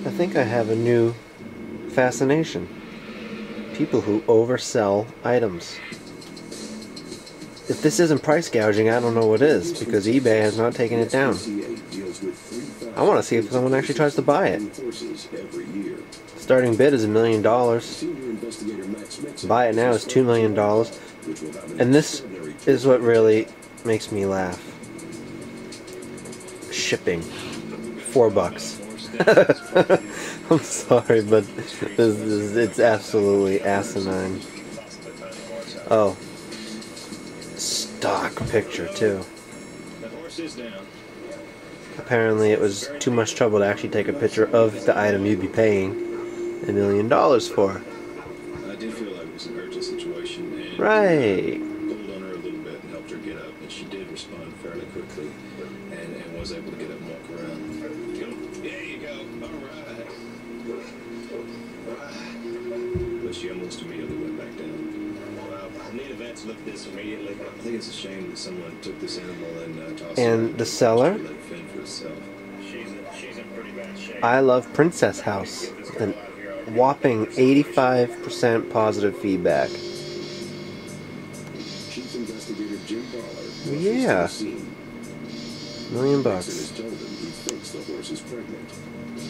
I think I have a new fascination. People who oversell items. If this isn't price gouging, I don't know what is, because eBay has not taken it down. I want to see if someone actually tries to buy it. Starting bid is $1 million. Buy it now is $2 million. And this is what really makes me laugh. Shipping. $4. I'm sorry, but it's absolutely asinine. Oh. Stock picture, too. Apparently it was too much trouble to actually take a picture of the item you'd be paying $1 million for. I did feel like it was an urgent situation, and right. pulled on her a little bit and helped her get up, and she did respond fairly quickly, and was able to get up and walk around. There you go. All right. But she almost immediately went back down. Well, I need a vet to look at this immediately. I think it's a shame that someone took this animal and tossed it. And the seller? She's in pretty bad shape. I Love Princess House. An whopping 85% positive feedback. Yeah. $1 million.